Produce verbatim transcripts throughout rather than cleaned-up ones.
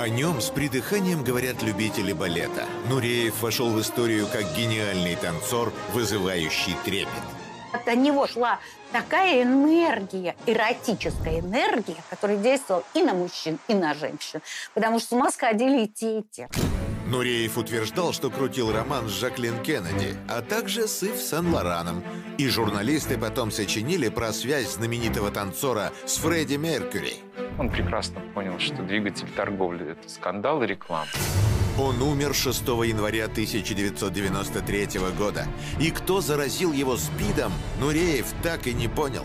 О нем с придыханием говорят любители балета. Нуреев вошел в историю как гениальный танцор, вызывающий трепет. От него шла такая энергия, эротическая энергия, которая действовала и на мужчин, и на женщин. Потому что с ума сходили и те, и те. Нуреев утверждал, что крутил роман с Жаклин Кеннеди, а также с Ив Сен-Лораном. И журналисты потом сочинили про связь знаменитого танцора с Фредди Меркьюри. Он прекрасно понял, что двигатель торговли – это скандал и реклама. Он умер шестого января тысяча девятьсот девяносто третьего года. И кто заразил его СПИДом, Нуреев так и не понял.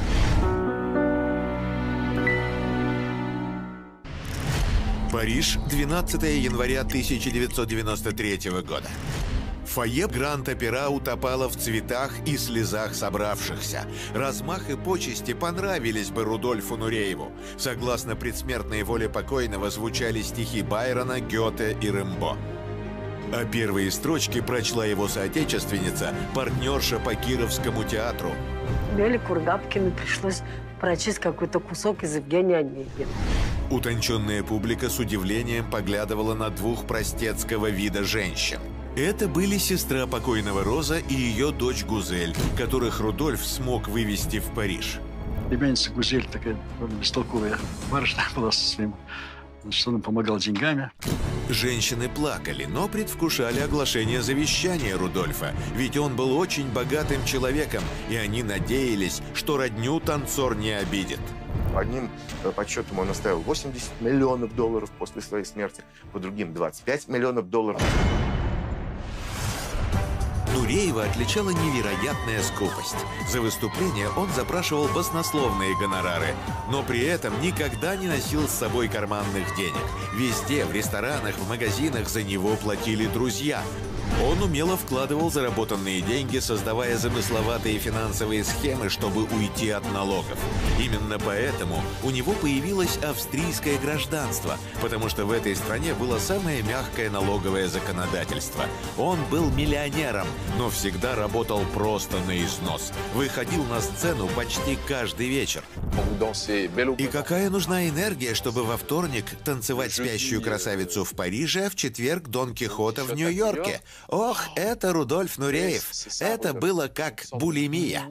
Париж, двенадцатого января тысяча девятьсот девяносто третьего года. Фойе Гранд-Опера утопало в цветах и слезах собравшихся. Размах и почести понравились бы Рудольфу Нурееву. Согласно предсмертной воле покойного звучали стихи Байрона, Гёте и Рембо. А первые строчки прочла его соотечественница, партнерша по Кировскому театру. Лёле Кургапкиной пришлось прочесть какой-то кусок из Евгения Онегина. Утонченная публика с удивлением поглядывала на двух простецкого вида женщин. Это были сестра покойного Роза и ее дочь Гузель, которых Рудольф смог вывести в Париж. Племянница Гузель такая бестолковая барышня была со своим, значит, он им помогал деньгами. Женщины плакали, но предвкушали оглашение завещания Рудольфа, ведь он был очень богатым человеком, и они надеялись, что родню танцор не обидит. Одним подсчетом он оставил восемьдесят миллионов долларов после своей смерти, по другим двадцать пять миллионов долларов. Нуреева отличала невероятная скупость. За выступление он запрашивал баснословные гонорары, но при этом никогда не носил с собой карманных денег. Везде, в ресторанах, в магазинах за него платили друзья. Он умело вкладывал заработанные деньги, создавая замысловатые финансовые схемы, чтобы уйти от налогов. Именно поэтому у него появилось австрийское гражданство, потому что в этой стране было самое мягкое налоговое законодательство. Он был миллионером, но всегда работал просто на износ. Выходил на сцену почти каждый вечер. И какая нужна энергия, чтобы во вторник танцевать спящую красавицу в Париже, а в четверг Дон Кихота в Нью-Йорке? Ох, это Рудольф Нуреев. Это было как булимия.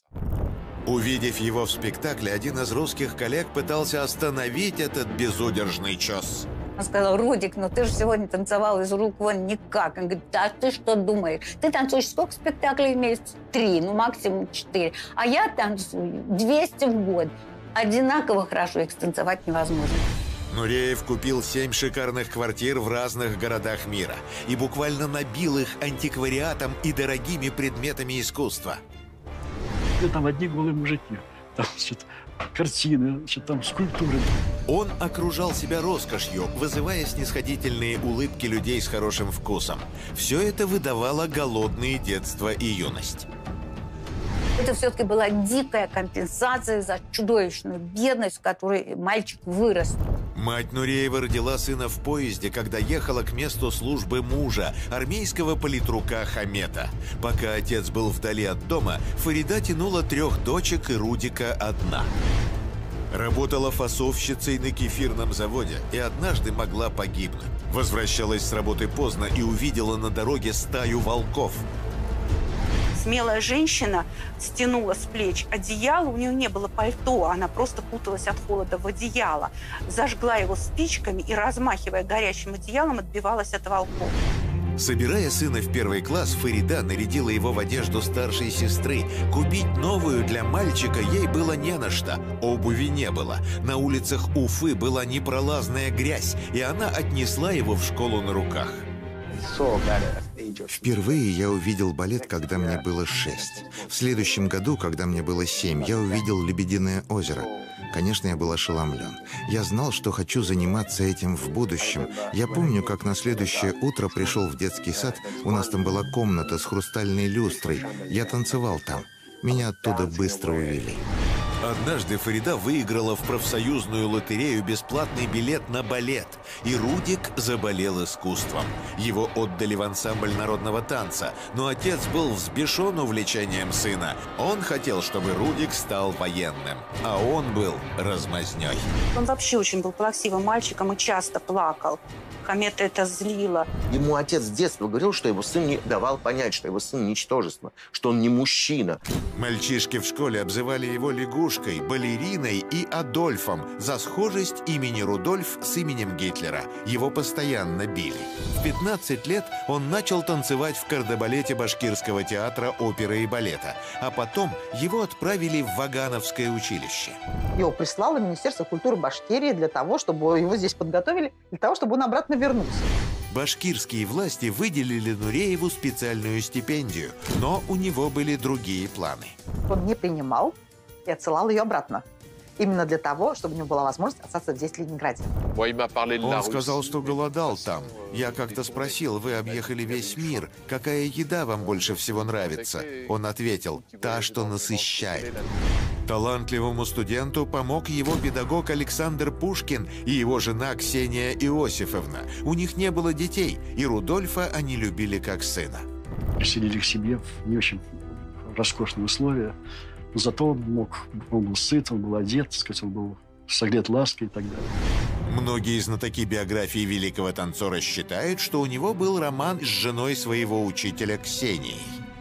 Увидев его в спектакле, один из русских коллег пытался остановить этот безудержный час. Он сказал: Рудик, ну ты же сегодня танцевал из рук вон никак. Он говорит: да ты что думаешь? Ты танцуешь сколько спектаклей в месяц? Три, ну максимум четыре. А я танцую двести в год. Одинаково хорошо, их станцевать невозможно. Нуреев купил семь шикарных квартир в разных городах мира и буквально набил их антиквариатом и дорогими предметами искусства. Там одни голые мужики, там, значит, картины, значит, там скульптуры. Он окружал себя роскошью, вызывая снисходительные улыбки людей с хорошим вкусом. Все это выдавало голодные детство и юность. Это все-таки была дикая компенсация за чудовищную бедность, в которой мальчик вырос. Мать Нуреева родила сына в поезде, когда ехала к месту службы мужа, армейского политрука Хамета. Пока отец был вдали от дома, Фарида тянула трех дочек и Рудика одна. Работала фасовщицей на кефирном заводе и однажды могла погибнуть. Возвращалась с работы поздно и увидела на дороге стаю волков. Смелая женщина стянула с плеч одеяло, у нее не было пальто, она просто куталась от холода в одеяло, зажгла его спичками и, размахивая горящим одеялом, отбивалась от волков. Собирая сына в первый класс, Фарида нарядила его в одежду старшей сестры. Купить новую для мальчика ей было не на что. Обуви не было. На улицах Уфы была непролазная грязь, и она отнесла его в школу на руках. Впервые я увидел балет, когда мне было шесть. В следующем году, когда мне было семь, я увидел «Лебединое озеро». Конечно, я был ошеломлен. Я знал, что хочу заниматься этим в будущем. Я помню, как на следующее утро пришел в детский сад. У нас там была комната с хрустальной люстрой. Я танцевал там. Меня оттуда быстро увели. Однажды Фарида выиграла в профсоюзную лотерею бесплатный билет на балет, и Рудик заболел искусством. Его отдали в ансамбль народного танца, но отец был взбешен увлечением сына. Он хотел, чтобы Рудик стал военным, а он был размазнёй. Он вообще очень был плаксивым мальчиком и часто плакал. Комета это злила. Ему отец с детства говорил, что его сын не давал понять, что его сын ничтожество, что он не мужчина. Мальчишки в школе обзывали его лягушкой, балериной и Адольфом за схожесть имени Рудольф с именем Гитлера. Его постоянно били. В пятнадцать лет он начал танцевать в кардебалете Башкирского театра оперы и балета, а потом его отправили в Вагановское училище. Его прислало Министерство культуры Башкирии для того, чтобы его здесь подготовили, для того, чтобы он обратно вернулся. Башкирские власти выделили Нурееву специальную стипендию, но у него были другие планы. Он не принимал и отсылал ее обратно. Именно для того, чтобы у него была возможность остаться здесь, в Ленинграде. Он сказал, что голодал там. Я как-то спросил: вы объехали весь мир, какая еда вам больше всего нравится? Он ответил: та, что насыщает. Талантливому студенту помог его педагог Александр Пушкин и его жена Ксения Иосифовна. У них не было детей, и Рудольфа они любили как сына. Приселили к себе в не очень роскошные условия. Но зато он мог, он был сыт, он был одет, так сказать, он был согрет лаской и так далее. Многие знатоки биографии великого танцора считают, что у него был роман с женой своего учителя Ксенией.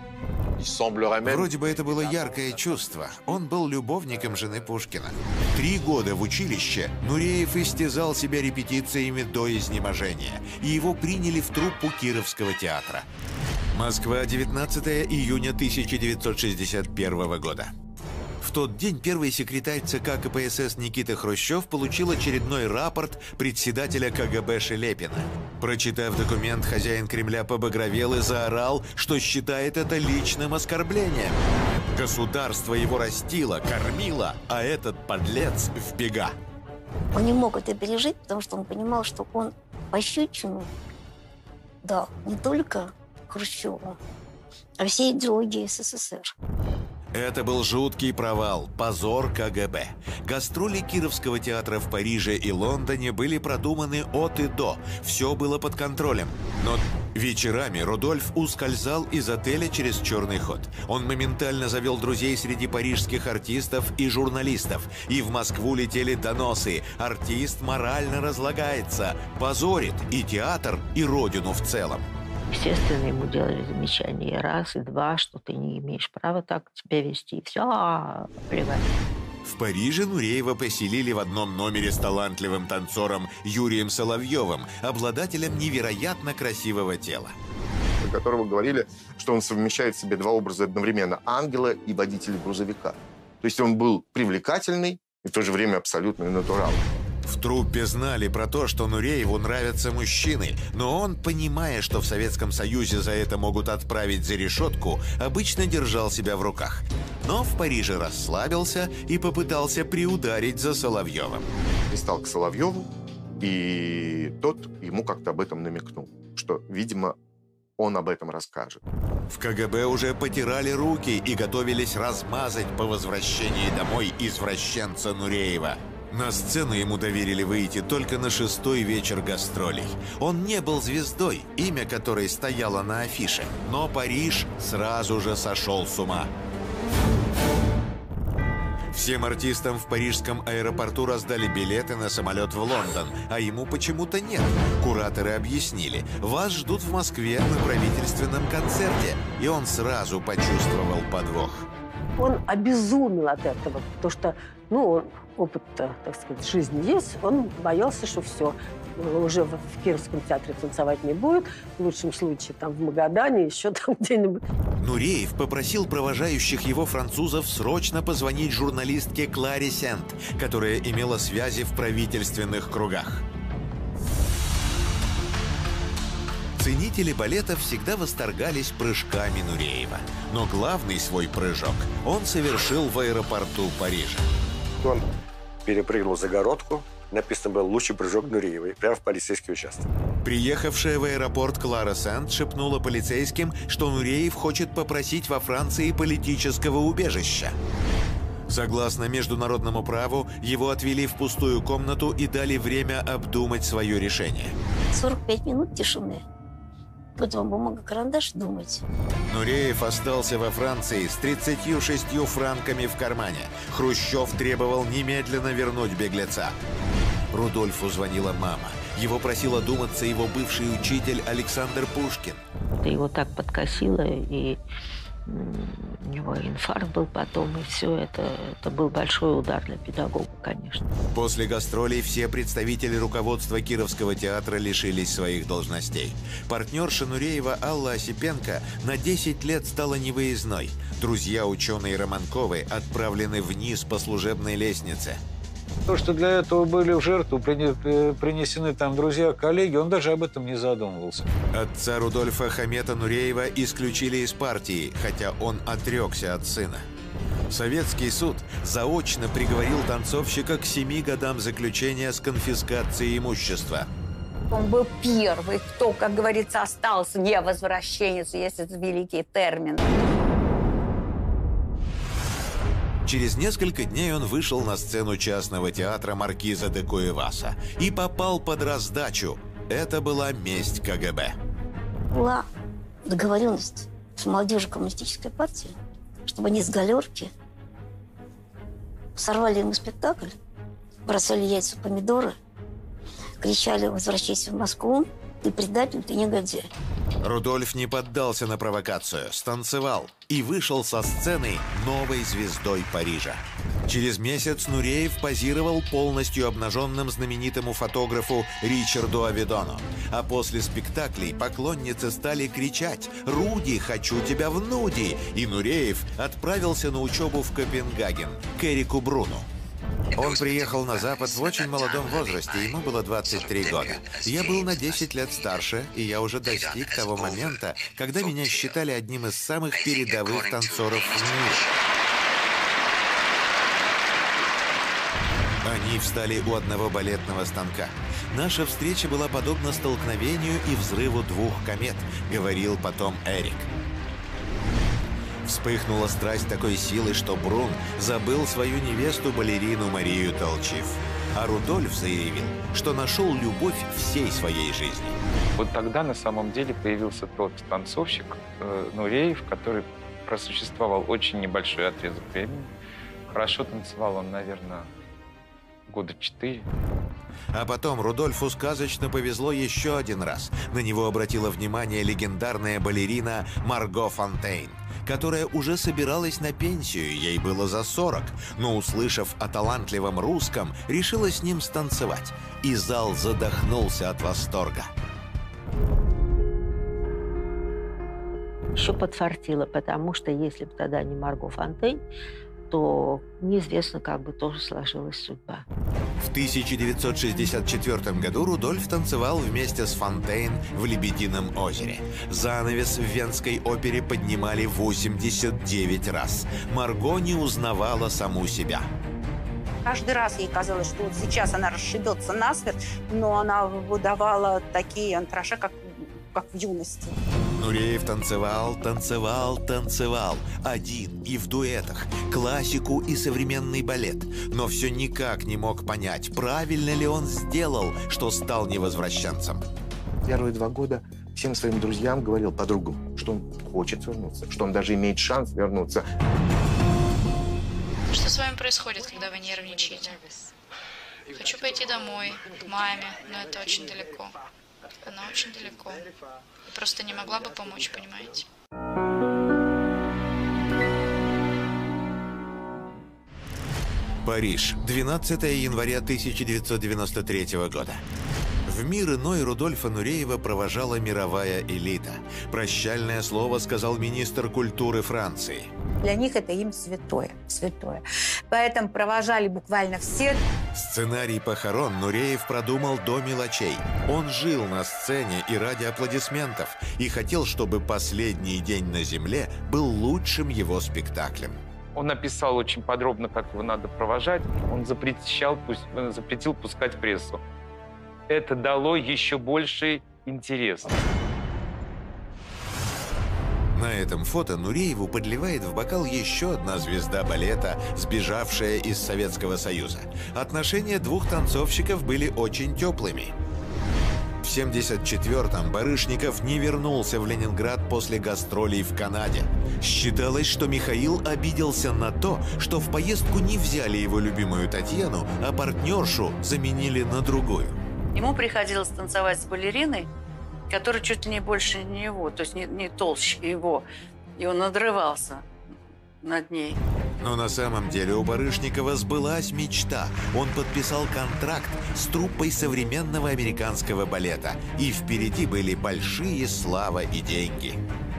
Вроде бы это было яркое чувство. Он был любовником жены Пушкина. Три года в училище Нуреев истязал себя репетициями до изнеможения, и его приняли в труппу Кировского театра. Москва, девятнадцатое июня тысяча девятьсот шестьдесят первого года. В тот день первый секретарь ЦК КПСС Никита Хрущев получил очередной рапорт председателя КГБ Шелепина. Прочитав документ, хозяин Кремля побагровел и заорал, что считает это личным оскорблением. Государство его растило, кормило, а этот подлец в бега. Он не мог это пережить, потому что он понимал, что он пощечину дал не только Хрущеву, а всей идеологии СССР. Это был жуткий провал, позор КГБ. Гастроли Кировского театра в Париже и Лондоне были продуманы от и до. Все было под контролем. Но вечерами Рудольф ускользал из отеля через черный ход. Он моментально завел друзей среди парижских артистов и журналистов. И в Москву летели доносы. Артист морально разлагается, позорит и театр, и родину в целом. Естественно, ему делали замечания и раз, и два, что ты не имеешь права так себя вести. И все, а, плевать. В Париже Нуреева поселили в одном номере с талантливым танцором Юрием Соловьевым, обладателем невероятно красивого тела. Про которого говорили, что он совмещает в себе два образа одновременно – ангела и водителя грузовика. То есть он был привлекательный и в то же время абсолютный натурал. В труппе знали про то, что Нурееву нравятся мужчины, но он, понимая, что в Советском Союзе за это могут отправить за решетку, обычно держал себя в руках. Но в Париже расслабился и попытался приударить за Соловьевым. Пристал к Соловьеву, и тот ему как-то об этом намекнул, что, видимо, он об этом расскажет. В КГБ уже потирали руки и готовились размазать по возвращении домой извращенца Нуреева. На сцену ему доверили выйти только на шестой вечер гастролей. Он не был звездой, имя которой стояло на афише, но Париж сразу же сошел с ума. Всем артистам в парижском аэропорту раздали билеты на самолет в Лондон, а ему почему-то нет. Кураторы объяснили: вас ждут в Москве на правительственном концерте, и он сразу почувствовал подвох. Он обезумел от этого, потому что, ну, опыт-то, так сказать, жизни есть. Он боялся, что все, уже в Кировском театре танцевать не будет. В лучшем случае там в Магадане, еще там где-нибудь. Нуреев попросил провожающих его французов срочно позвонить журналистке Кларе Сент, которая имела связи в правительственных кругах. Ценители балета всегда восторгались прыжками Нуреева. Но главный свой прыжок он совершил в аэропорту Парижа. Он перепрыгнул загородку. Написано было «Лучший прыжок Нуреевой», прямо в полицейский участок. Приехавшая в аэропорт Клара Сент шепнула полицейским, что Нуреев хочет попросить во Франции политического убежища. Согласно международному праву, его отвели в пустую комнату и дали время обдумать свое решение. сорок пять минут тишины. Вот вам бумага, карандаш, думайте. Нуреев остался во Франции с тридцатью шестью франками в кармане. Хрущев требовал немедленно вернуть беглеца. Рудольфу звонила мама. Его просил одуматься его бывший учитель Александр Пушкин. Это его так подкосило, и у него инфаркт был потом, и все это, это был большой удар для педагога, конечно. После гастролей все представители руководства Кировского театра лишились своих должностей. Партнерша Нуреева Алла Осипенко на десять лет стала невыездной. Друзья ученые Романковы отправлены вниз по служебной лестнице. То, что для этого были в жертву принесены там друзья, коллеги, он даже об этом не задумывался. Отца Рудольфа Хамета Нуреева исключили из партии, хотя он отрекся от сына. Советский суд заочно приговорил танцовщика к семи годам заключения с конфискацией имущества. Он был первый, кто, как говорится, остался невозвращенец, если это великий термин. Через несколько дней он вышел на сцену частного театра маркиза де Куэваса и попал под раздачу. Это была месть ка гэ бэ. Была договоренность с молодежью коммунистической партии, чтобы они с галерки сорвали ему спектакль, бросали яйца в помидоры, кричали: «Возвращайся в Москву, ты предатель, ты негодяй». Рудольф не поддался на провокацию, станцевал и вышел со сцены новой звездой Парижа. Через месяц Нуреев позировал полностью обнаженным знаменитому фотографу Ричарду Аведону. А после спектаклей поклонницы стали кричать: «Руди, хочу тебя в нуди!» И Нуреев отправился на учебу в Копенгаген к Эрику Бруну. Он приехал на Запад в очень молодом возрасте, ему было двадцать три года. Я был на десять лет старше, и я уже достиг того момента, когда меня считали одним из самых передовых танцоров в мире. Они встали у одного балетного станка. Наша встреча была подобна столкновению и взрыву двух комет, говорил потом Эрик. Вспыхнула страсть такой силы, что Брун забыл свою невесту-балерину Марию Толчив. А Рудольф заявил, что нашел любовь всей своей жизни. Вот тогда на самом деле появился тот танцовщик э, Нуреев, который просуществовал очень небольшой отрезок времени. Хорошо танцевал он, наверное, года четыре. А потом Рудольфу сказочно повезло еще один раз. На него обратила внимание легендарная балерина Марго Фонтейн, которая уже собиралась на пенсию, ей было за сорок, но, услышав о талантливом русском, решила с ним станцевать. И зал задохнулся от восторга. Еще подфартило, потому что если бы тогда не Марго Фонтейн, то неизвестно, как бы тоже сложилась судьба. В тысяча девятьсот шестьдесят четвёртом году Рудольф танцевал вместе с Фонтейн в «Лебедином озере». Занавес в Венской опере поднимали восемьдесят девять раз. Марго не узнавала саму себя. Каждый раз ей казалось, что вот сейчас она расшибется насмерть, но она выдавала такие антражи, как, как в юности. Нуреев танцевал, танцевал, танцевал. Один и в дуэтах. Классику и современный балет. Но все никак не мог понять, правильно ли он сделал, что стал невозвращенцем. Первые два года всем своим друзьям говорил, подругам, что он хочет вернуться, что он даже имеет шанс вернуться. Что с вами происходит, когда вы нервничаете? Хочу пойти домой, к маме, но это очень далеко. Она очень далеко. Я просто не могла бы помочь, понимаете? Париж, двенадцатое января тысяча девятьсот девяносто третьего года. В мир иной Рудольфа Нуреева провожала мировая элита. Прощальное слово сказал министр культуры Франции. Для них это им святое, святое. Поэтому провожали буквально все. Сценарий похорон Нуреев продумал до мелочей. Он жил на сцене и ради аплодисментов, и хотел, чтобы последний день на земле был лучшим его спектаклем. Он написал очень подробно, как его надо провожать. Он запрещал, запретил пускать прессу. Это дало еще больший интерес. На этом фото Нурееву подливает в бокал еще одна звезда балета, сбежавшая из Советского Союза. Отношения двух танцовщиков были очень теплыми. В семьдесят четвёртом Барышников не вернулся в Ленинград после гастролей в Канаде. Считалось, что Михаил обиделся на то, что в поездку не взяли его любимую Татьяну, а партнершу заменили на другую. Ему приходилось танцевать с балериной, которая чуть ли не больше не его, то есть не, не толще его. И он надрывался над ней. Но на самом деле у Барышникова сбылась мечта. Он подписал контракт с труппой современного американского балета. И впереди были большие слава и деньги.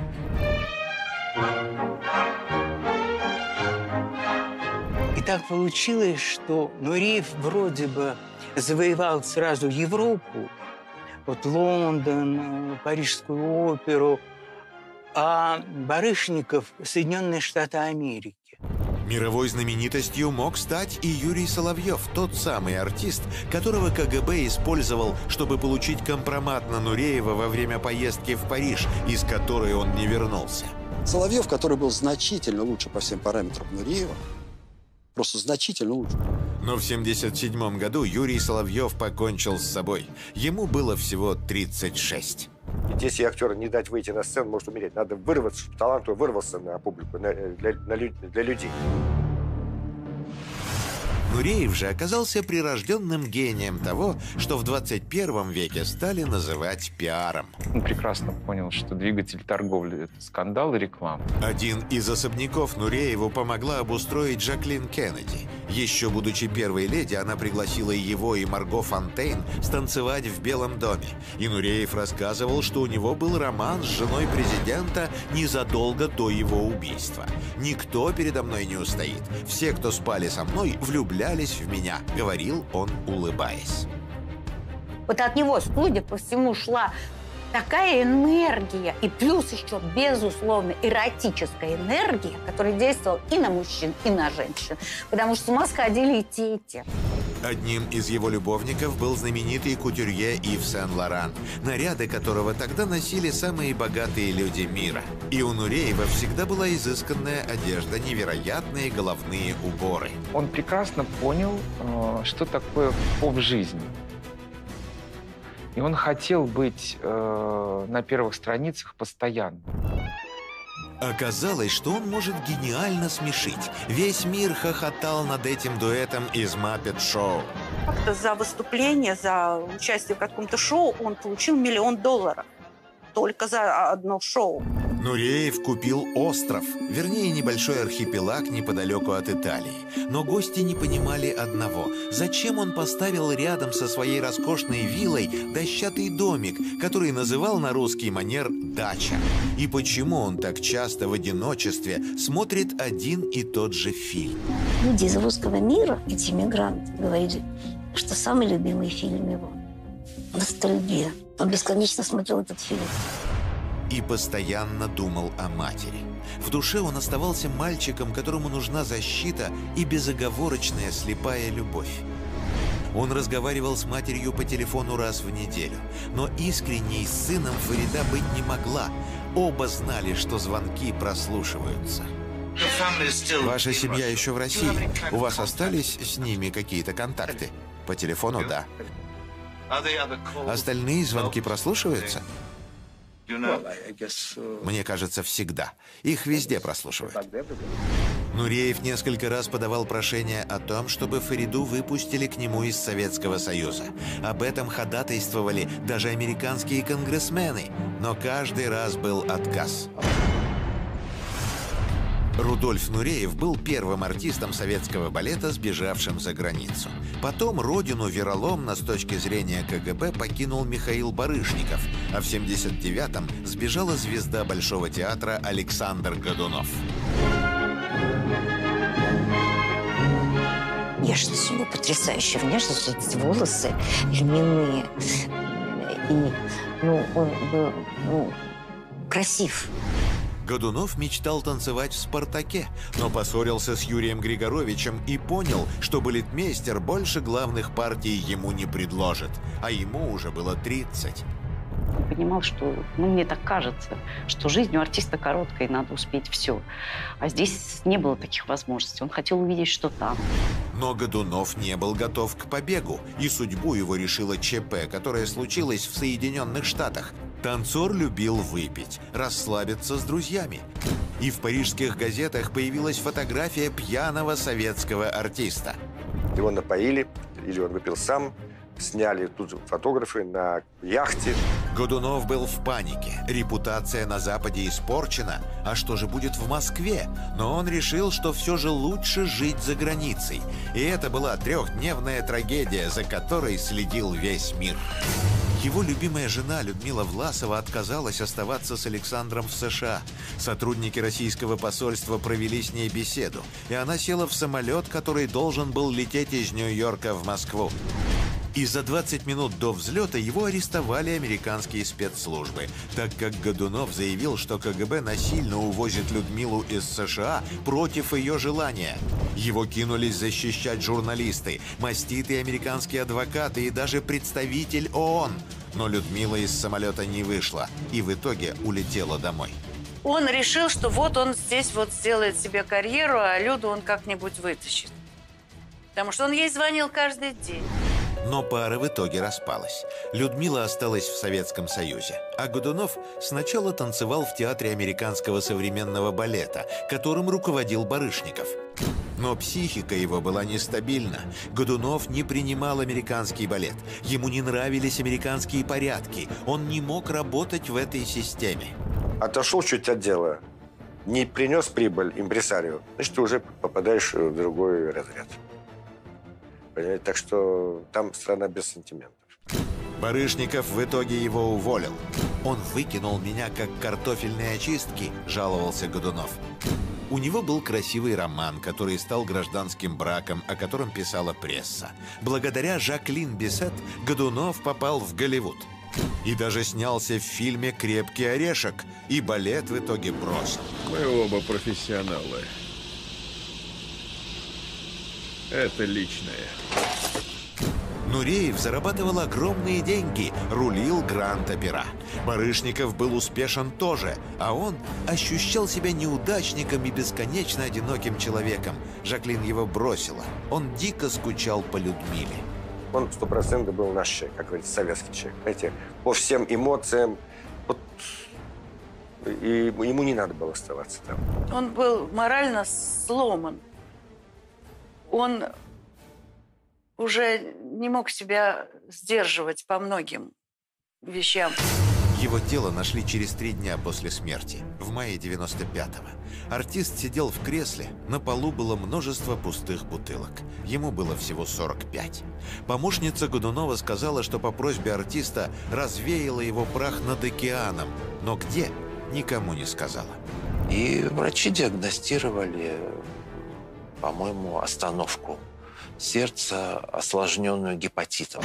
И так получилось, что Нуреев вроде бы завоевал сразу Европу, вот Лондон, Парижскую оперу, а Барышников – Соединенные Штаты Америки. Мировой знаменитостью мог стать и Юрий Соловьев, тот самый артист, которого ка гэ бэ использовал, чтобы получить компромат на Нуреева во время поездки в Париж, из которой он не вернулся. Соловьев, который был значительно лучше по всем параметрам Нуреева, просто значительно лучше. Но в семьдесят седьмом году Юрий Соловьев покончил с собой. Ему было всего тридцать шесть. Ведь если актера не дать выйти на сцену, может умереть. Надо вырваться, чтобы талант вырвался на публику, на, для, на, для людей. Нуреев же оказался прирожденным гением того, что в двадцать первом веке стали называть пиаром. Он прекрасно понял, что двигатель торговли – это скандал и реклама. Один из особняков Нурееву помогла обустроить Жаклин Кеннеди. Еще будучи первой леди, она пригласила его и Марго Фонтейн станцевать в Белом доме. И Нуреев рассказывал, что у него был роман с женой президента незадолго до его убийства. «Никто передо мной не устоит. Все, кто спали со мной, влюблялись в меня», — говорил он, улыбаясь. Вот от него, судя по всему, шла такая энергия, и плюс еще, безусловно, эротическая энергия, которая действовала и на мужчин, и на женщин. Потому что с ума сходили и те, и те. Одним из его любовников был знаменитый кутюрье Ив Сен-Лоран, наряды которого тогда носили самые богатые люди мира. И у Нуреева всегда была изысканная одежда, невероятные головные уборы. Он прекрасно понял, что такое поп-жизнь. И он хотел быть э, на первых страницах постоянно. Оказалось, что он может гениально смешить. Весь мир хохотал над этим дуэтом из Muppet Show. Как-то за выступление, за участие в каком-то шоу он получил миллион долларов. Только за одно шоу. Нуреев купил остров, вернее, небольшой архипелаг неподалеку от Италии. Но гости не понимали одного. Зачем он поставил рядом со своей роскошной виллой дощатый домик, который называл на русский манер «дача»? И почему он так часто в одиночестве смотрит один и тот же фильм? Люди из русского мира, эти мигранты, говорили, что самый любимый фильм его – «Ностальгия». Он бесконечно смотрел этот фильм. И постоянно думал о матери. В душе он оставался мальчиком, которому нужна защита и безоговорочная слепая любовь. Он разговаривал с матерью по телефону раз в неделю, но искренней с сыном Фарида быть не могла. Оба знали, что звонки прослушиваются. Ваша семья еще в России? У вас остались с ними какие-то контакты? По телефону, да. Остальные звонки прослушиваются? Мне кажется, всегда. Их везде прослушивают. Нуреев несколько раз подавал прошение о том, чтобы Фариду выпустили к нему из Советского Союза. Об этом ходатайствовали даже американские конгрессмены, но каждый раз был отказ. Рудольф Нуреев был первым артистом советского балета, сбежавшим за границу. Потом родину вероломно с точки зрения ка гэ бэ покинул Михаил Барышников, а в семьдесят девятом сбежала звезда Большого театра Александр Годунов. Внешность у него потрясающая, внешность, эти волосы льняные. И, ну, он был, ну, красив. Годунов мечтал танцевать в «Спартаке», но поссорился с Юрием Григоровичем и понял, что балетмейстер больше главных партий ему не предложит, а ему уже было тридцать. Он понимал, что, ну, мне так кажется, что жизнь у артиста короткая, и надо успеть все. А здесь не было таких возможностей. Он хотел увидеть, что там. Но Годунов не был готов к побегу, и судьбу его решила ЧП, которая случилась в Соединенных Штатах. Танцор любил выпить, расслабиться с друзьями. И в парижских газетах появилась фотография пьяного советского артиста. Его напоили, или он выпил сам. Сняли тут же фотографы на яхте. Годунов был в панике. Репутация на Западе испорчена. А что же будет в Москве? Но он решил, что все же лучше жить за границей. И это была трехдневная трагедия, за которой следил весь мир. Его любимая жена Людмила Власова отказалась оставаться с Александром в США. Сотрудники российского посольства провели с ней беседу, и она села в самолет, который должен был лететь из Нью-Йорка в Москву. И за двадцать минут до взлета его арестовали американские спецслужбы, так как Годунов заявил, что КГБ насильно увозит Людмилу из США против ее желания. Его кинулись защищать журналисты, маститые американские адвокаты и даже представитель ООН. Но Людмила из самолета не вышла и в итоге улетела домой. Он решил, что вот он здесь вот сделает себе карьеру, а Люду он как-нибудь вытащит. Потому что он ей звонил каждый день. Но пара в итоге распалась. Людмила осталась в Советском Союзе, а Годунов сначала танцевал в театре американского современного балета, которым руководил Барышников. Но психика его была нестабильна. Годунов не принимал американский балет. Ему не нравились американские порядки. Он не мог работать в этой системе. Отошел чуть от дела, не принес прибыль импресарио, значит, ты уже попадаешь в другой разряд. Понимаете? Так что там страна без сантиментов. Барышников в итоге его уволил. «Он выкинул меня, как картофельные очистки», – жаловался Годунов. У него был красивый роман, который стал гражданским браком, о котором писала пресса. Благодаря Жаклин Бисет Годунов попал в Голливуд. И даже снялся в фильме «Крепкий орешек», и балет в итоге бросил. Мы оба профессионалы. Это личное. Нуреев зарабатывал огромные деньги, рулил Гранд-Опера. Барышников был успешен тоже, а он ощущал себя неудачником и бесконечно одиноким человеком. Жаклин его бросила. Он дико скучал по Людмиле. Он сто процентов был наш человек, как говорится, советский человек. Знаете, по всем эмоциям. Вот, и ему не надо было оставаться там. Он был морально сломан. Он уже не мог себя сдерживать по многим вещам. Его тело нашли через три дня после смерти, в мае девяносто пятого. Артист сидел в кресле, на полу было множество пустых бутылок. Ему было всего сорок пять. Помощница Годунова сказала, что по просьбе артиста развеяла его прах над океаном, но где – никому не сказала. И врачи диагностировали, по-моему, остановку сердца, осложненную гепатитом.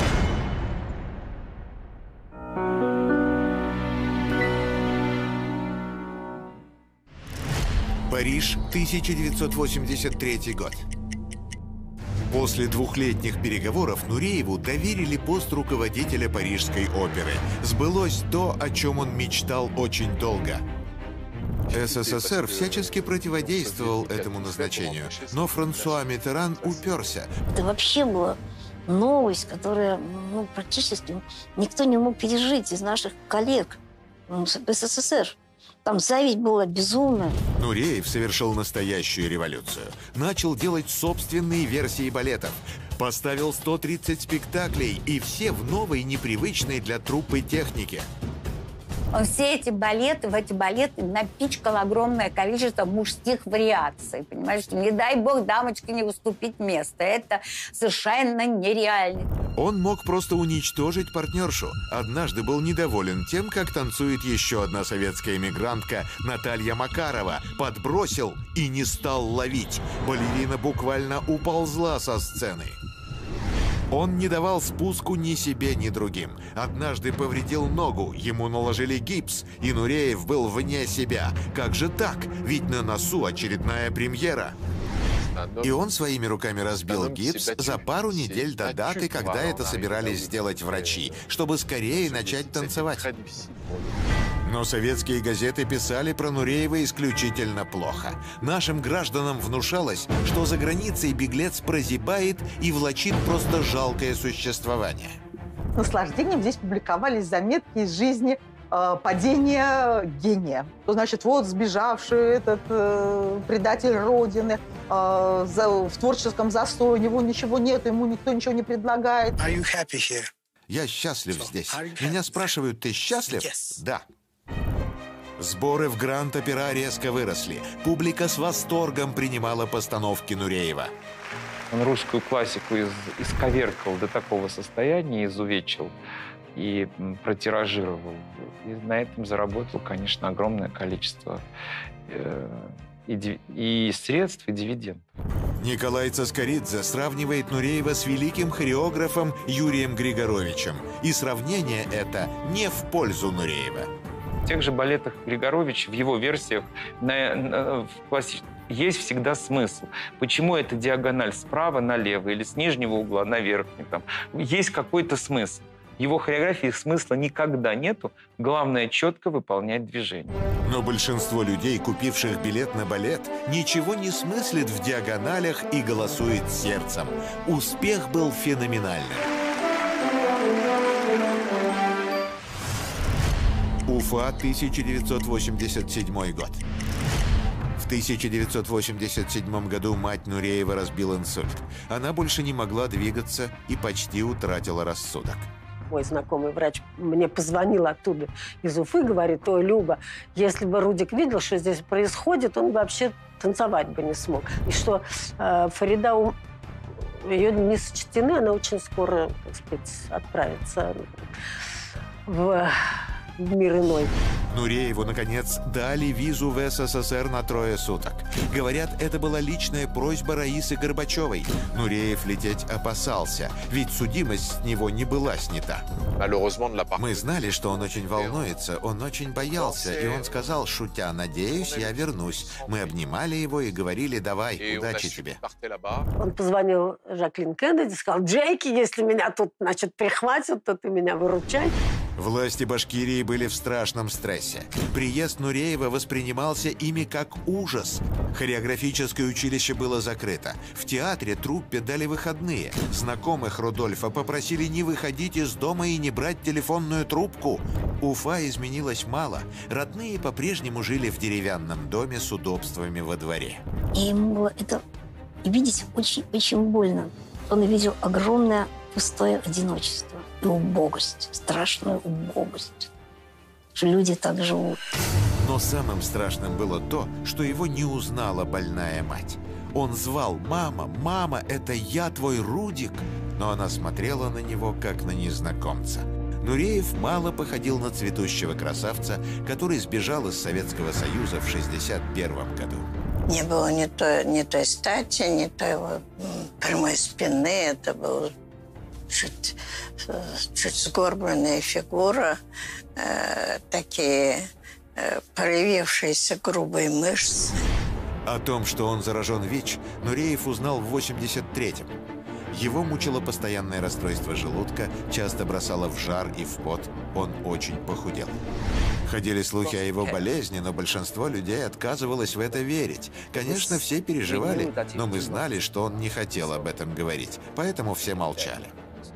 Париж, тысяча девятьсот восемьдесят третий год. После двухлетних переговоров Нурееву доверили пост руководителя Парижской оперы. Сбылось то, о чем он мечтал очень долго. СССР всячески противодействовал этому назначению, но Франсуа Миттеран уперся. Это вообще была новость, которая, ну, практически никто не мог пережить из наших коллег в СССР. Там зависть была безумная. Нуреев совершил настоящую революцию. Начал делать собственные версии балетов. Поставил сто тридцать спектаклей, и все в новой, непривычной для труппы технике. Он все эти балеты, в эти балеты напичкал огромное количество мужских вариаций. Понимаешь, что не дай бог дамочке не уступить место. Это совершенно нереально. Он мог просто уничтожить партнершу. Однажды был недоволен тем, как танцует еще одна советская эмигрантка Наталья Макарова. Подбросил и не стал ловить. Балерина буквально уползла со сцены. Он не давал спуску ни себе, ни другим. Однажды повредил ногу, ему наложили гипс, и Нуреев был вне себя. Как же так? Ведь на носу очередная премьера. И он своими руками разбил гипс за пару недель до даты, когда это собирались сделать врачи, чтобы скорее начать танцевать. Но советские газеты писали про Нуреева исключительно плохо. Нашим гражданам внушалось, что за границей беглец прозябает и влачит просто жалкое существование. С наслаждением здесь публиковались заметки из жизни э, падения гения. То, значит, вот сбежавший этот э, предатель Родины э, за, в творческом застое, у него ничего нет, ему никто ничего не предлагает. Я счастлив здесь. Меня спрашивают, ты счастлив? Yes. Да. Сборы в Гранд-Опера резко выросли. Публика с восторгом принимала постановки Нуреева. Он русскую классику из, исковеркал до такого состояния, изувечил и протиражировал. И на этом заработал, конечно, огромное количество э, и, и средств, и дивидендов. Николай Цаскоридзе сравнивает Нуреева с великим хореографом Юрием Григоровичем. И сравнение это не в пользу Нуреева. В тех же балетах Григоровича, в его версиях, на, на, в класси... есть всегда смысл. Почему эта диагональ справа налево или с нижнего угла на верхний? Там? Есть какой-то смысл. В его хореографии смысла никогда нету. Главное, четко выполнять движение. Но большинство людей, купивших билет на балет, ничего не смыслит в диагоналях и голосует сердцем. Успех был феноменальным. Уфа, тысяча девятьсот восемьдесят седьмой год. В тысяча девятьсот восемьдесят седьмом году мать Нуреева разбил инсульт. Она больше не могла двигаться и почти утратила рассудок. Мой знакомый врач мне позвонил оттуда из Уфы, говорит: ой, Люба, если бы Рудик видел, что здесь происходит, он вообще танцевать бы не смог. И что э, Фарида, у... ее дни сочтены, она очень скоро, так сказать, отправится в... в мир иной. Нурееву, наконец, дали визу в СССР на трое суток. Говорят, это была личная просьба Раисы Горбачевой. Нуреев лететь опасался, ведь судимость с него не была снята. Мы знали, что он очень волнуется, он очень боялся, и он сказал, шутя: «Надеюсь, я вернусь». Мы обнимали его и говорили: «Давай, удачи тебе». Он позвонил Жаклин Кеннеди, сказал: «Джейки, если меня тут, значит, прихватят, то ты меня выручай». Власти Башкирии были в страшном стрессе. Приезд Нуреева воспринимался ими как ужас. Хореографическое училище было закрыто. В театре труппе дали выходные. Знакомых Рудольфа попросили не выходить из дома и не брать телефонную трубку. Уфа изменилась мало. Родные по-прежнему жили в деревянном доме с удобствами во дворе. И ему было это видеть очень-очень больно. Он увидел огромное пустое одиночество и убогость, страшную убогость, что люди так живут. Но самым страшным было то, что его не узнала больная мать. Он звал: «Мама, мама, это я, твой Рудик!» Но она смотрела на него, как на незнакомца. Нуреев мало походил на цветущего красавца, который сбежал из Советского Союза в шестьдесят первом году. Не было ни той, ни той стати, ни той его прямой спины. Это был чуть, чуть сгорбленная фигура, э, такие э, проявившиеся грубые мышцы. О том, что он заражен ВИЧ, Нуреев узнал в восемьдесят третьем. Его мучило постоянное расстройство желудка, часто бросало в жар и в пот. Он очень похудел. Ходили слухи о его болезни, но большинство людей отказывалось в это верить. Конечно, все переживали, но мы знали, что он не хотел об этом говорить, поэтому все молчали.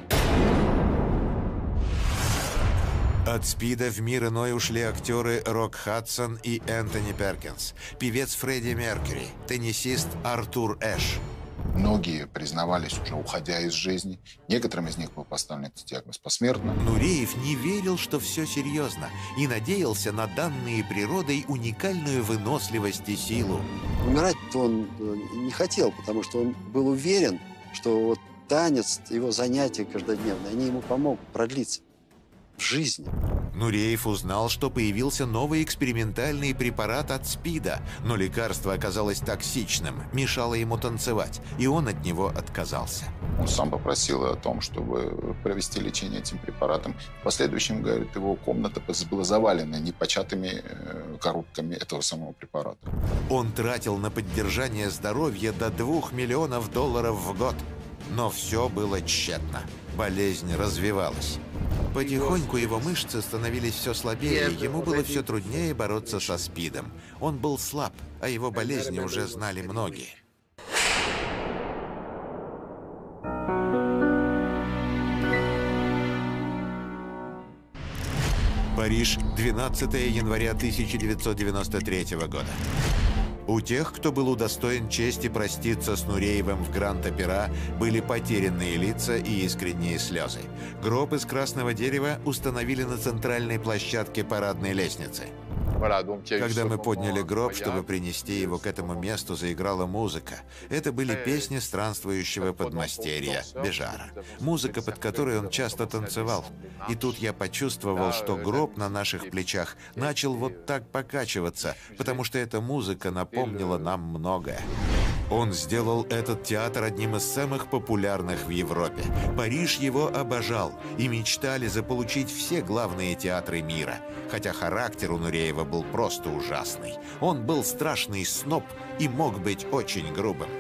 От СПИДа в мир иной ушли актеры Рок Хадсон и Энтони Перкинс, певец Фредди Меркьюри, теннисист Артур Эш. Многие признавались, уже уходя из жизни. Некоторым из них был поставлен этот диагноз посмертно. Нуреев не верил, что все серьезно, и надеялся на данные природой уникальную выносливость и силу. Умирать-то он не хотел, потому что он был уверен, что вот танец, его занятия каждодневные, они ему помогут продлиться. в жизни. Нуреев узнал, что появился новый экспериментальный препарат от СПИДа, но лекарство оказалось токсичным, мешало ему танцевать, и он от него отказался. Он сам попросил о том, чтобы провести лечение этим препаратом. В последующем, говорит, его комната была завалена непочатыми коробками этого самого препарата. Он тратил на поддержание здоровья до двух миллионов долларов в год. Но все было тщетно. Болезнь развивалась. Потихоньку его мышцы становились все слабее, ему было все труднее бороться со СПИДом. Он был слаб, а его болезни уже знали многие. Париж, двенадцатое января тысяча девятьсот девяносто третьего года. У тех, кто был удостоен чести проститься с Нуреевым в Гранд-Опера, были потерянные лица и искренние слезы. Гроб из красного дерева установили на центральной площадке парадной лестницы. Когда мы подняли гроб, чтобы принести его к этому месту, заиграла музыка. Это были песни странствующего подмастерья Бежара. Музыка, под которой он часто танцевал. И тут я почувствовал, что гроб на наших плечах начал вот так покачиваться, потому что эта музыка напомнила нам многое. Он сделал этот театр одним из самых популярных в Европе. Париж его обожал, и мечтали заполучить все главные театры мира. Хотя характер у Нуреева был просто ужасный. Он был страшный сноб и мог быть очень грубым.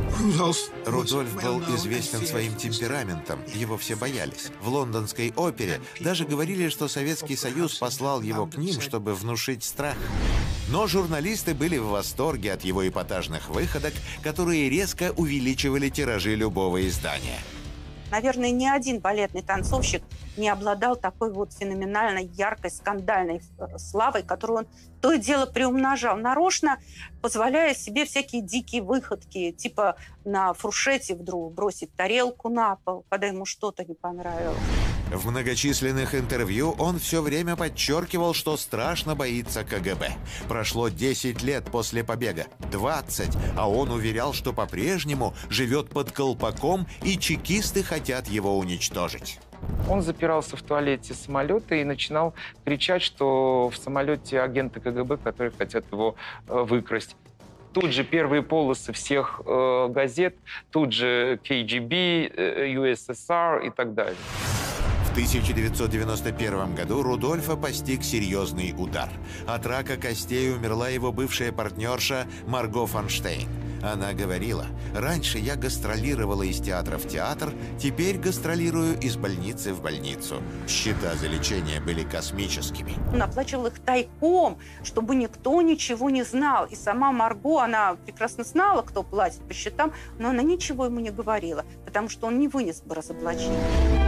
Рудольф был известен своим темпераментом, его все боялись. В лондонской опере даже говорили, что Советский Союз послал его к ним, чтобы внушить страх. Но журналисты были в восторге от его эпатажных выходок, которые резко увеличивали тиражи любого издания. Наверное, ни один балетный танцовщик не обладал такой вот феноменальной, яркой, скандальной славой, которую он то и дело приумножал нарочно, позволяя себе всякие дикие выходки, типа на фуршете вдруг бросить тарелку на пол, когда ему что-то не понравилось. В многочисленных интервью он все время подчеркивал, что страшно боится ка гэ бэ. Прошло десять лет после побега, двадцать, а он уверял, что по-прежнему живет под колпаком, и чекисты хотят его уничтожить. Он запирался в туалете самолета и начинал кричать, что в самолете агенты ка гэ бэ, которые хотят его э, выкрасть. Тут же первые полосы всех э, газет, тут же ка гэ бэ, э, ю эс эс ар и так далее. В тысяча девятьсот девяносто первом году Рудольфа постиг серьезный удар. От рака костей умерла его бывшая партнерша Марго Фонштейн. Она говорила: «Раньше я гастролировала из театра в театр, теперь гастролирую из больницы в больницу». Счета за лечение были космическими. Он оплачивал их тайком, чтобы никто ничего не знал. И сама Марго, она прекрасно знала, кто платит по счетам, но она ничего ему не говорила, потому что он не вынес бы разоблачения.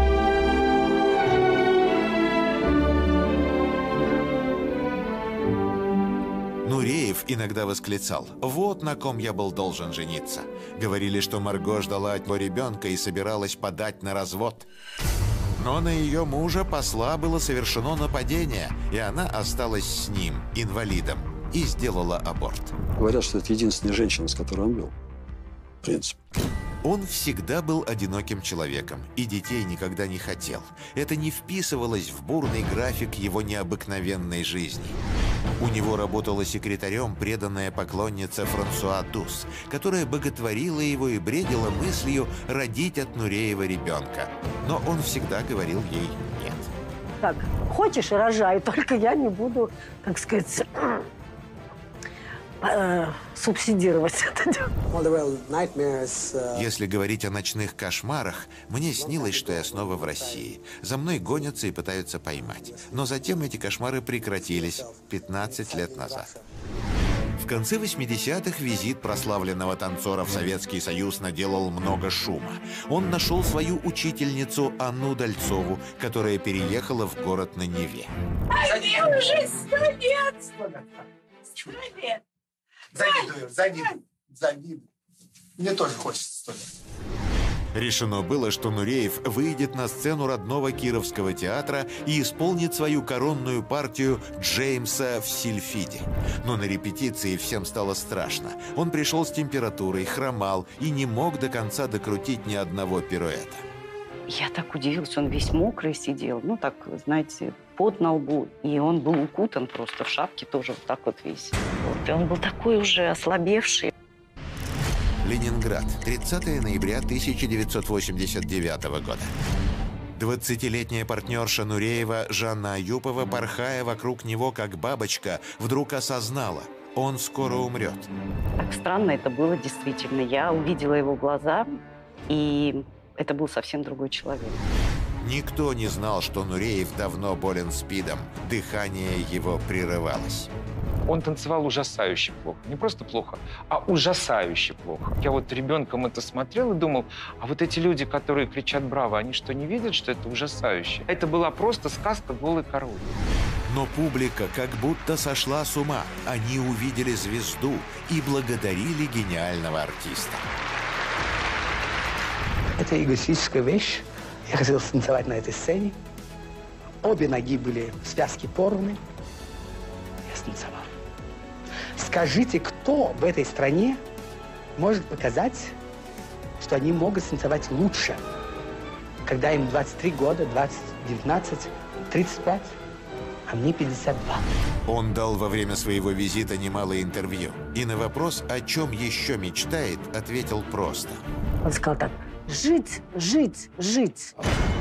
Нуреев иногда восклицал: «Вот на ком я был должен жениться». Говорили, что Марго ждала от него ребенка и собиралась подать на развод. Но на ее мужа, посла, было совершено нападение, и она осталась с ним, инвалидом, и сделала аборт. Говорят, что это единственная женщина, с которой он был. В принципе. Он всегда был одиноким человеком и детей никогда не хотел. Это не вписывалось в бурный график его необыкновенной жизни. У него работала секретарем преданная поклонница Франсуа Дус, которая боготворила его и бредила мыслью родить от Нуреева ребенка. Но он всегда говорил ей «нет». Так, хочешь, рожай, только я не буду, так сказать, субсидировать это дело. Если говорить о ночных кошмарах, мне снилось, что я снова в России. За мной гонятся и пытаются поймать. Но затем эти кошмары прекратились пятнадцать лет назад. В конце восьмидесятых визит прославленного танцора в Советский Союз наделал много шума. Он нашел свою учительницу Анну Дальцову, которая переехала в город на Неве. А мне уже сто лет! Сто лет! Завидую, завидую, завидую. Мне тоже хочется сто лет. Решено было, что Нуреев выйдет на сцену родного Кировского театра и исполнит свою коронную партию Джеймса в Сильфиде. Но на репетиции всем стало страшно. Он пришел с температурой, хромал и не мог до конца докрутить ни одного пируэта. Я так удивилась, он весь мокрый сидел, ну так, знаете, пот на лбу. И он был укутан просто в шапке тоже вот так вот весь. Вот. И он был такой уже ослабевший. Ленинград, тридцатое ноября тысяча девятьсот восемьдесят девятого года. двадцатилетняя партнерша Нуреева Жанна Аюпова, порхая вокруг него как бабочка, вдруг осознала – он скоро умрет. Так странно это было действительно. Я увидела его глаза, и это был совсем другой человек. Никто не знал, что Нуреев давно болен СПИДом. Дыхание его прерывалось. Он танцевал ужасающе плохо. Не просто плохо, а ужасающе плохо. Я вот ребенком это смотрел и думал, а вот эти люди, которые кричат «Браво!», они что, не видят, что это ужасающе? Это была просто сказка «Голый король». Но публика как будто сошла с ума. Они увидели звезду и благодарили гениального артиста. Это эгоистическая вещь. Я хотел станцевать на этой сцене. Обе ноги были в связке порваны. Я станцевал. Скажите, кто в этой стране может показать, что они могут станцевать лучше, когда им двадцать три года, двадцать, девятнадцать, тридцать пять, а мне пятьдесят два. Он дал во время своего визита немало интервью. И на вопрос, о чем еще мечтает, ответил просто. Он сказал так: жить, жить, жить.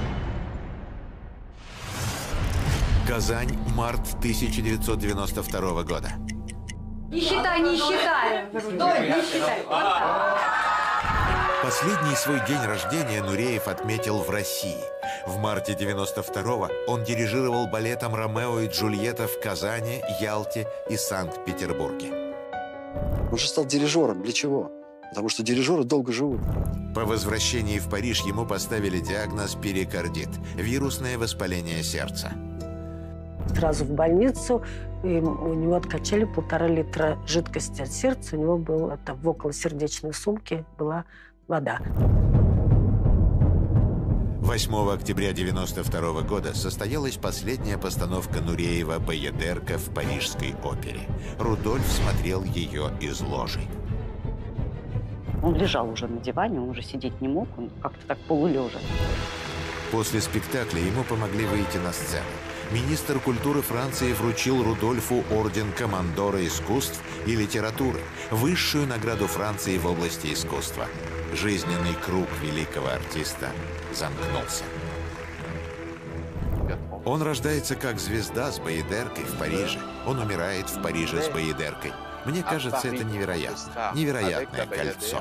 Казань, март тысяча девятьсот девяносто второго года. Не считай, не считай. Стой, не считай. Вот так. Последний свой день рождения Нуреев отметил в России. В марте девяносто второго он дирижировал балетом «Ромео и Джульетта» в Казани, Ялте и Санкт-Петербурге. Он же стал дирижером. Для чего? Потому что дирижеры долго живут. По возвращении в Париж ему поставили диагноз перикардит – вирусное воспаление сердца. Сразу в больницу, и у него откачали полтора литра жидкости от сердца. У него был, это, в околосердечной сумке была вода. восьмого октября девяносто второго года состоялась последняя постановка Нуреева «Баядерка» в Парижской опере. Рудольф смотрел ее из ложи. Он лежал уже на диване, он уже сидеть не мог, он как-то так полулежа. После спектакля ему помогли выйти на сцену. Министр культуры Франции вручил Рудольфу орден Командора искусств и литературы, высшую награду Франции в области искусства. Жизненный круг великого артиста замкнулся. Он рождается как звезда с Баядеркой в Париже. Он умирает в Париже с Баядеркой. Мне кажется, это невероятно. Невероятное кольцо.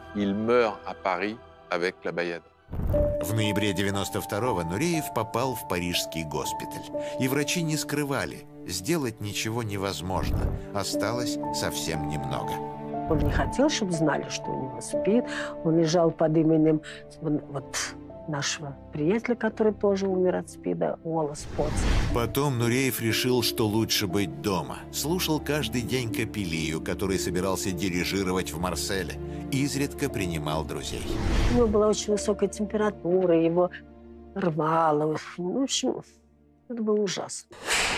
В ноябре девяносто второго Нуреев попал в парижский госпиталь. И врачи не скрывали, сделать ничего невозможно. Осталось совсем немного. Он не хотел, чтобы знали, что у него СПИД. Он лежал под именем вот нашего приятеля, который тоже умер от СПИДа, Уоллес Потц. Потом Нуреев решил, что лучше быть дома. Слушал каждый день Капеллию, который собирался дирижировать в Марселе. Изредка принимал друзей. У него была очень высокая температура, его рвало. Ну, в общем, это было ужасно.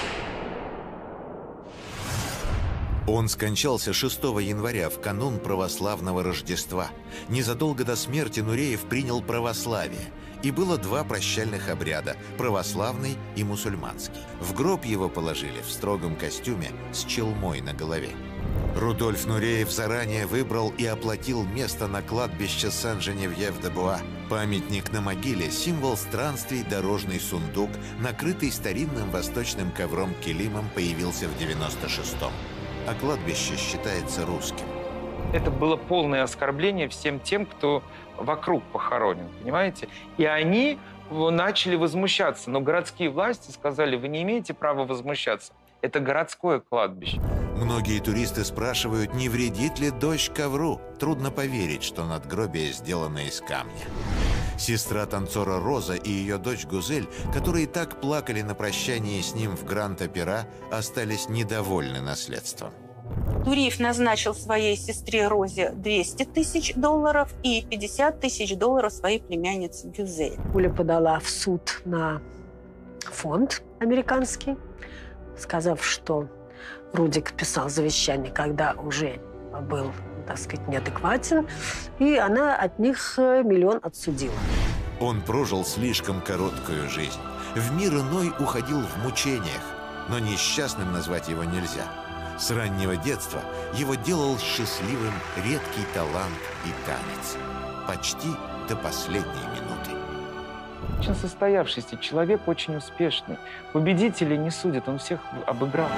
Он скончался шестого января, в канун православного Рождества. Незадолго до смерти Нуреев принял православие. И было два прощальных обряда – православный и мусульманский. В гроб его положили в строгом костюме с челмой на голове. Рудольф Нуреев заранее выбрал и оплатил место на кладбище Сен-Женевьев-де-Буа. Памятник на могиле – символ странствий, дорожный сундук, накрытый старинным восточным ковром-килимом, появился в девяносто шестом. А кладбище считается русским. Это было полное оскорбление всем тем, кто вокруг похоронен, понимаете? И они начали возмущаться. Но городские власти сказали: вы не имеете права возмущаться. Это городское кладбище. Многие туристы спрашивают, не вредит ли дождь ковру. Трудно поверить, что надгробие сделано из камня. Сестра танцора Роза и ее дочь Гузель, которые так плакали на прощании с ним в Гранд-Опера, остались недовольны наследством. Нуреев назначил своей сестре Розе двести тысяч долларов и пятьдесят тысяч долларов своей племяннице Гюзель. Уля подала в суд на фонд американский, сказав, что Рудик писал завещание, когда уже был, так сказать, неадекватен, и она от них миллион отсудила. Он прожил слишком короткую жизнь. В мир иной уходил в мучениях, но несчастным назвать его нельзя. С раннего детства его делал счастливым редкий талант и танец. Почти до последней минуты. Очень состоявшийся человек, очень успешный. Победителей не судят, он всех обыграл.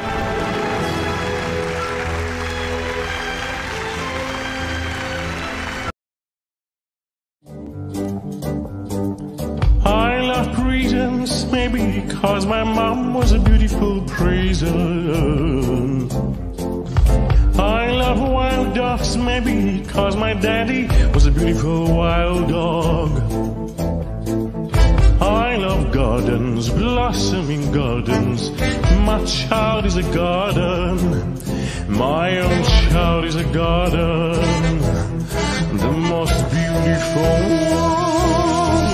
I love prisons, maybe because my mom was a beautiful prison. I love wild dogs, maybe because my daddy was a beautiful wild dog. I love gardens, blossoming gardens. My child is a garden. My own child is a garden. The most beautiful one.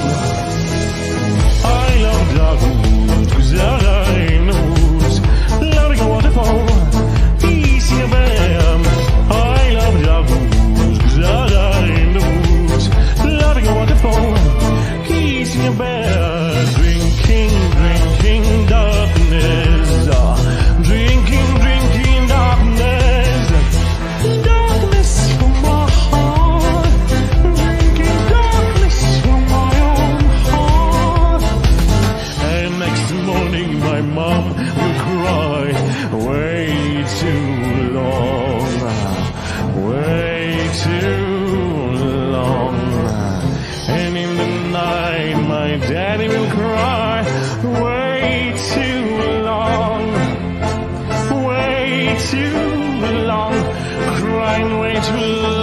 I love dogwoods, gardens, loving a waterfall, peace in a bam. I love dogwoods, gardens, loving a waterfall, peace in a bam. Drinking, drinking darkness, drinking, drinking darkness, darkness from my heart, drinking darkness from my own heart. And next morning my mom will cry, way too long, way too long. And in the night my daddy will cry, way too long, way too long, crying way too long.